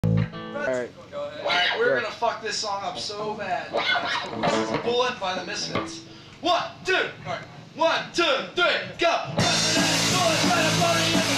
Alright. Alright, we're gonna fuck this song up so bad. This is Bullet by the Misfits. 1, 2, alright. 1, 2, 3, go!